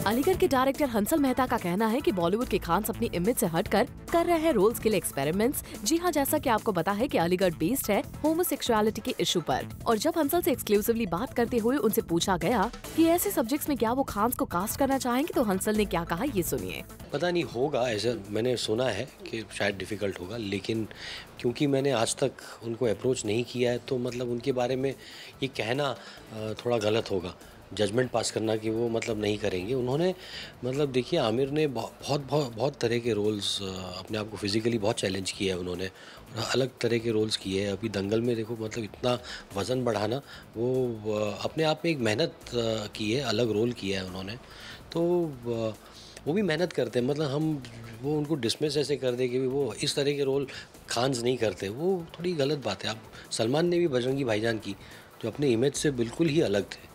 अलीगढ़ के डायरेक्टर हंसल मेहता का कहना है कि बॉलीवुड के खान्स अपनी इमेज से हटकर कर रहे हैं रोल्स के लिए एक्सपेरिमेंट्स। जी हाँ, जैसा कि आपको पता है कि अलीगढ़ बेस्ड है होमोसेक्सुअलिटी के इशू पर। और जब हंसल से एक्सक्लूसिवली बात करते हुए उनसे पूछा गया कि ऐसे सब्जेक्ट्स में क्या वो खान्स को कास्ट करना चाहेंगे, तो हंसल ने क्या कहा, ये सुनिए। पता नहीं होगा, ऐसा मैंने सुना है कि शायद डिफ़िकल्ट होगा, लेकिन क्योंकि मैंने आज तक उनको अप्रोच नहीं किया है तो मतलब उनके बारे में ये कहना थोड़ा गलत होगा, जजमेंट पास करना कि वो मतलब नहीं करेंगे। उन्होंने मतलब देखिए, आमिर ने बहुत तरह के रोल्स अपने आप को फिज़िकली बहुत चैलेंज किया है उन्होंने, और अलग तरह के रोल्स किए हैं। अभी दंगल में देखो, मतलब इतना वज़न बढ़ाना, वो अपने आप में एक मेहनत की है, अलग रोल किया है उन्होंने। तो वो भी मेहनत करते हैं, मतलब हम वो उनको डिसमिस ऐसे कर दें कि वो इस तरह के रोल खान्स नहीं करते, वो थोड़ी गलत बात है। अब सलमान ने भी बजरंगी भाईजान की, जो अपने इमेज से बिल्कुल ही अलग थे।